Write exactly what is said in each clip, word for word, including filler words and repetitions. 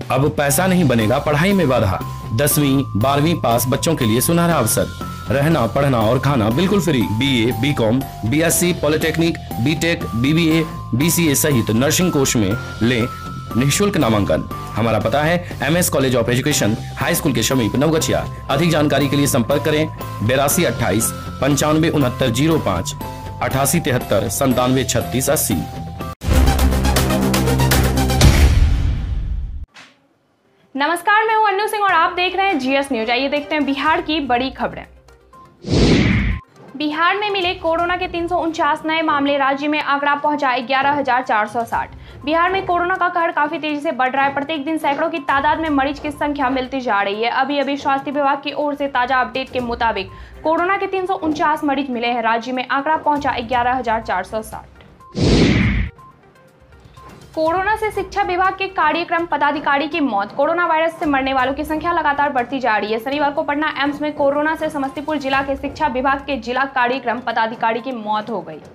अब पैसा नहीं बनेगा पढ़ाई में बाधा। दसवीं बारहवीं पास बच्चों के लिए सुनहरा अवसर। रहना पढ़ना और खाना बिल्कुल free. BA, BCom, BSc, polytechnic, BTech, BBA, BCA सहित नर्सिंग कोर्स में लें निःशुल्क नामांकन। हमारा पता है MS college of education, high school के समीप, नवगछिया। अधिक जानकारी के लिए संपर्क करें बेरासी अट्ठाईस पंचानवे उनहत्तर जीरो पाँच अठासी तिहत्तर संतानवे छत्तीस अस्सी। नमस्कार, मैं हूं अन्नू सिंह और आप देख रहे हैं जीएस न्यूज। आइए देखते हैं बिहार की बड़ी खबरें। बिहार में मिले कोरोना के तीन सौ उनचास नए मामले, राज्य में आंकड़ा पहुंचा ग्यारह हजार चार सौ साठ। बिहार में कोरोना का कहर काफी तेजी से बढ़ रहा है। प्रत्येक दिन सैकड़ों की तादाद में मरीज की संख्या मिलती जा रही है। अभी अभी स्वास्थ्य विभाग की ओर से ताजा अपडेट के मुताबिक कोरोना के तीन सौ उनचास मरीज मिले हैं। राज्य में आंकड़ा पहुंचा ग्यारह हजार चार सौ साठ। कोरोना से शिक्षा विभाग के कार्यक्रम पदाधिकारी की मौत। कोरोना वायरस से मरने वालों की संख्या लगातार बढ़ती जा रही है। शनिवार को पटना एम्स में कोरोना से समस्तीपुर जिला के शिक्षा विभाग के जिला कार्यक्रम पदाधिकारी की मौत हो गई।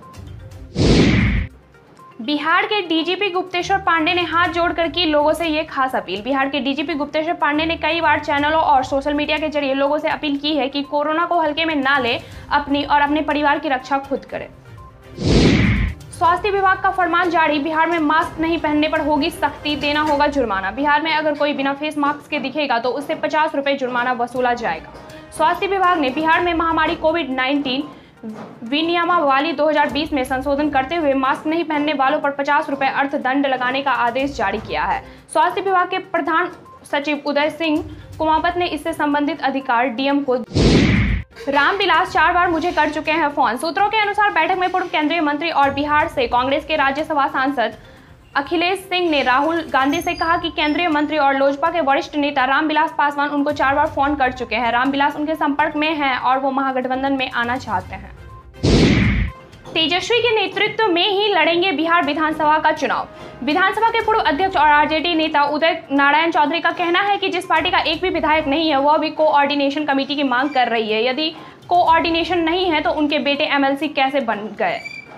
बिहार के डीजीपी गुप्तेश्वर पांडे ने हाथ जोड़कर की लोगों से ये खास अपील। बिहार के डीजीपी गुप्तेश्वर पांडे ने कई बार चैनलों और सोशल मीडिया के जरिए लोगों से अपील की है कि कोरोना को हल्के में ना ले, अपनी और अपने परिवार की रक्षा खुद करें। स्वास्थ्य विभाग का फरमान जारी। बिहार में मास्क नहीं पहनने पर होगी सख्ती, देना होगा जुर्माना। बिहार में अगर कोई बिना फेस मास्क के दिखेगा तो उससे पचास रुपए जुर्माना वसूला जाएगा। स्वास्थ्य विभाग ने बिहार में महामारी कोविड नाइन्टीन विनियमावली दो हज़ार बीस में संशोधन करते हुए मास्क नहीं पहनने वालों पर पचास रुपए अर्थदंड लगाने का आदेश जारी किया है। स्वास्थ्य विभाग के प्रधान सचिव उदय सिंह कुमावत ने इससे संबंधित अधिकार डीएम को। रामविलास चार बार मुझे कर चुके हैं फोन। सूत्रों के अनुसार बैठक में पूर्व केंद्रीय मंत्री और बिहार से कांग्रेस के राज्यसभा सांसद अखिलेश सिंह ने राहुल गांधी से कहा कि केंद्रीय मंत्री और लोजपा के वरिष्ठ नेता रामविलास पासवान उनको चार बार फोन कर चुके हैं। रामविलास उनके संपर्क में हैं और वो महागठबंधन में आना चाहते हैं। तेजस्वी के नेतृत्व में ही लड़ेंगे बिहार विधानसभा का चुनाव। विधानसभा के पूर्व अध्यक्ष और आरजेडी नेता उदय नारायण चौधरी का कहना है कि जिस पार्टी का एक भी विधायक नहीं है वह भी कोऑर्डिनेशन कमेटी की मांग कर रही है। यदि कोऑर्डिनेशन नहीं है तो उनके बेटे एमएलसी कैसे बन गए।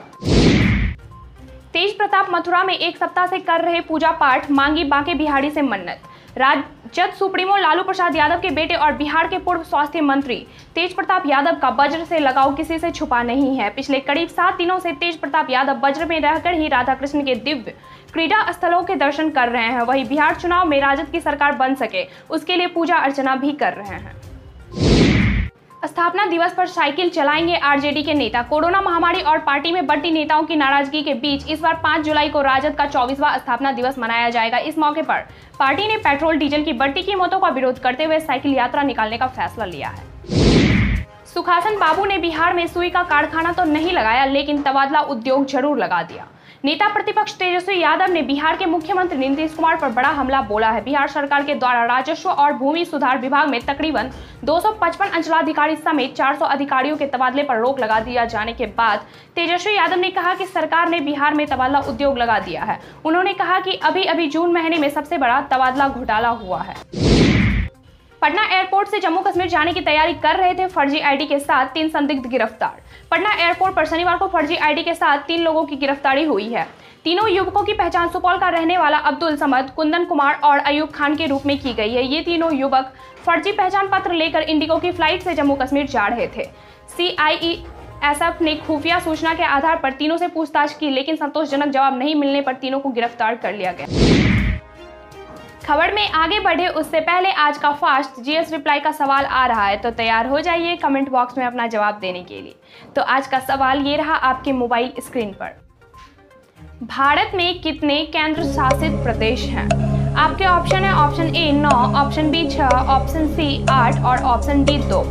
तेज प्रताप मथुरा में एक सप्ताह से कर रहे पूजा पाठ, मांगी बांके बिहारी से मन्नत। राजद सुप्रीमो लालू प्रसाद यादव के बेटे और बिहार के पूर्व स्वास्थ्य मंत्री तेज प्रताप यादव का वज्र से लगाव किसी से छुपा नहीं है। पिछले करीब सात दिनों से तेज प्रताप यादव वज्र में रहकर ही राधा कृष्ण के दिव्य क्रीड़ा स्थलों के दर्शन कर रहे हैं। वहीं बिहार चुनाव में राजद की सरकार बन सके उसके लिए पूजा अर्चना भी कर रहे हैं। स्थापना दिवस पर साइकिल चलाएंगे आरजेडी के नेता। कोरोना महामारी और पार्टी में बढ़ती नेताओं की नाराजगी के बीच इस बार पाँच जुलाई को राजद का चौबीसवां स्थापना दिवस मनाया जाएगा। इस मौके पर पार्टी ने पेट्रोल डीजल की बढ़ती कीमतों का विरोध करते हुए साइकिल यात्रा निकालने का फैसला लिया है। सुखासन बाबू ने बिहार में सुई का कारखाना तो नहीं लगाया लेकिन तबादला उद्योग जरूर लगा दिया। नेता प्रतिपक्ष तेजस्वी यादव ने बिहार के मुख्यमंत्री नीतीश कुमार पर बड़ा हमला बोला है। बिहार सरकार के द्वारा राजस्व और भूमि सुधार विभाग में तकरीबन दो सौ पचपन अंचलाधिकारी समेत चार सौ अधिकारियों के तबादले पर रोक लगा दिया जाने के बाद तेजस्वी यादव ने कहा कि सरकार ने बिहार में तबादला उद्योग लगा दिया है। उन्होंने कहा कि अभी अभी जून महीने में सबसे बड़ा तबादला घोटाला हुआ है। पटना एयरपोर्ट से जम्मू कश्मीर जाने की तैयारी कर रहे थे फर्जी आईडी के साथ तीन संदिग्ध गिरफ्तार। पटना एयरपोर्ट पर शनिवार को फर्जी आईडी के साथ तीन लोगों की गिरफ्तारी हुई है। तीनों युवकों की पहचान सुपौल का रहने वाला अब्दुल समद, कुंदन कुमार और अयूब खान के रूप में की गई है। ये तीनों युवक फर्जी पहचान पत्र लेकर इंडिगो की फ्लाइट से जम्मू कश्मीर जा रहे थे। सीआईएसएफ ने खुफिया सूचना के आधार पर तीनों से पूछताछ की लेकिन संतोषजनक जवाब नहीं मिलने पर तीनों को गिरफ्तार कर लिया गया। खबर में आगे बढ़े उससे पहले आज का फास्ट जीएस रिप्लाई का सवाल आ रहा है, तो तैयार हो जाइए कमेंट बॉक्स में अपना जवाब देने के लिए। तो आज का सवाल ये रहा आपके मोबाइल स्क्रीन पर। भारत में कितने केंद्र शासित प्रदेश हैं? आपके ऑप्शन है ऑप्शन ए नौ, ऑप्शन बी छह, ऑप्शन सी आठ और ऑप्शन डी दो।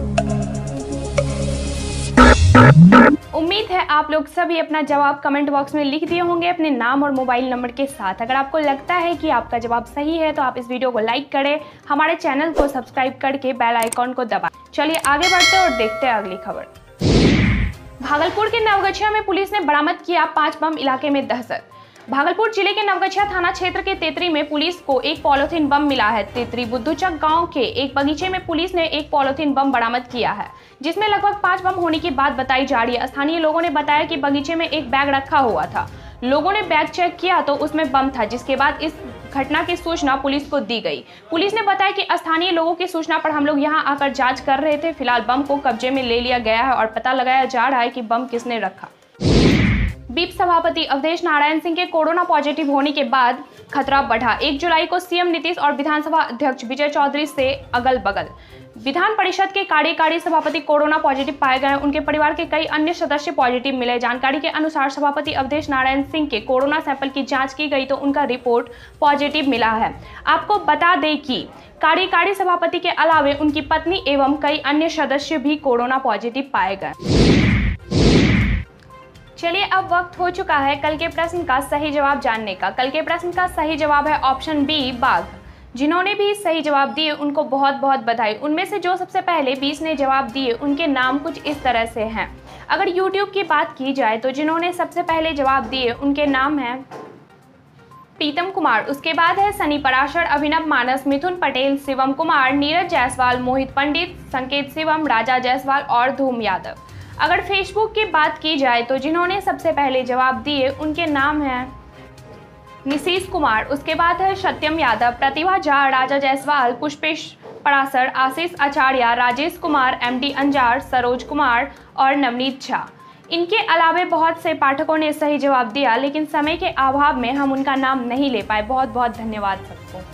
उम्मीद है आप लोग सभी अपना जवाब कमेंट बॉक्स में लिख दिए होंगे अपने नाम और मोबाइल नंबर के साथ। अगर आपको लगता है कि आपका जवाब सही है तो आप इस वीडियो को लाइक करें, हमारे चैनल को सब्सक्राइब करके बेल आइकॉन को दबाएं। चलिए आगे बढ़ते हैं और देखते हैं अगली खबर। भागलपुर के नवगछिया में पुलिस ने बरामद किया पांच बम, इलाके में दहशत। भागलपुर जिले के नवगछिया थाना क्षेत्र के तेतरी में पुलिस को एक पॉलिथीन बम मिला है। तेतरी बुद्धूचक गांव के एक बगीचे में पुलिस ने एक पॉलिथीन बम बरामद किया है, जिसमें लगभग पांच बम होने की बात बताई जा रही है। स्थानीय लोगों ने बताया कि बगीचे में एक बैग रखा हुआ था। लोगों ने बैग चेक किया तो उसमें बम था, जिसके बाद इस घटना की सूचना पुलिस को दी गई। पुलिस ने बताया कि स्थानीय लोगों की सूचना पर हम लोग यहां आकर जांच कर रहे थे। फिलहाल बम को कब्जे में ले लिया गया है और पता लगाया जा रहा है कि बम किसने रखा। बीप सभापति अवधेश नारायण सिंह के कोरोना पॉजिटिव होने के बाद खतरा बढ़ा। एक जुलाई को सीएम नीतीश और विधानसभा अध्यक्ष विजय चौधरी से अगल बगल। विधान परिषद के कार्यकारी सभापति कोरोना पॉजिटिव पाए गए। उनके परिवार के कई अन्य सदस्य पॉजिटिव मिले। जानकारी के अनुसार सभापति अवधेश नारायण सिंह के कोरोना सैंपल की जांच की गई तो उनका रिपोर्ट पॉजिटिव मिला है। आपको बता दें कि कार्यकारी सभापति के अलावे उनकी पत्नी एवं कई अन्य सदस्य भी कोरोना पॉजिटिव पाए गए। चलिए अब वक्त हो चुका है कल के प्रश्न का सही जवाब जानने का। कल के प्रश्न का सही जवाब है ऑप्शन बी, बाघ। जिन्होंने भी सही जवाब दिए उनको बहुत बहुत बधाई। उनमें से जो सबसे पहले बीस ने जवाब दिए उनके नाम कुछ इस तरह से हैं। अगर यूट्यूब की बात की जाए तो जिन्होंने सबसे पहले जवाब दिए उनके नाम हैं प्रीतम कुमार, उसके बाद है सनी पराशर, अभिनव मानस, मिथुन पटेल, शिवम कुमार, नीरज जायसवाल, मोहित पंडित, संकेत शिवम, राजा जायसवाल और धूम यादव। अगर फेसबुक की बात की जाए तो जिन्होंने सबसे पहले जवाब दिए उनके नाम हैं नीतीश कुमार, उसके बाद है सत्यम यादव, प्रतिभा झा, राजा जायसवाल, पुष्पेश पराशर, आशीष आचार्य, राजेश कुमार, एमडी अंजार, सरोज कुमार और नवनीत झा। इनके अलावे बहुत से पाठकों ने सही जवाब दिया लेकिन समय के अभाव में हम उनका नाम नहीं ले पाए। बहुत बहुत धन्यवाद सबको।